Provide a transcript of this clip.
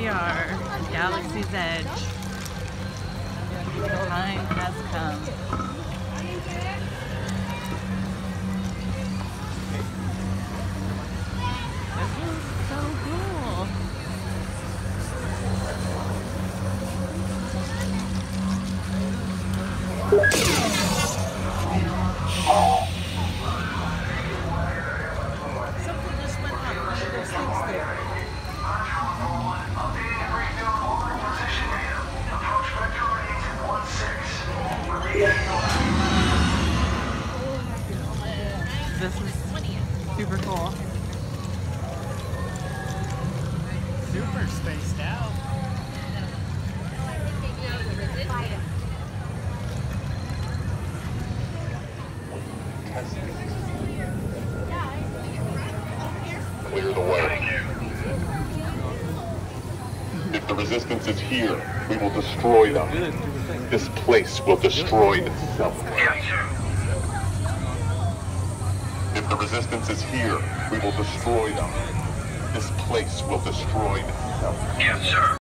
we are, Galaxy's Edge. The time has come. This is so cool. Something just went up, one of those things there. This is super cool. Super spaced out. Clear the way. If the resistance is here, we will destroy them. This place will destroy itself. If the resistance is here, we will destroy them. This place will destroy itself. Yes, sir.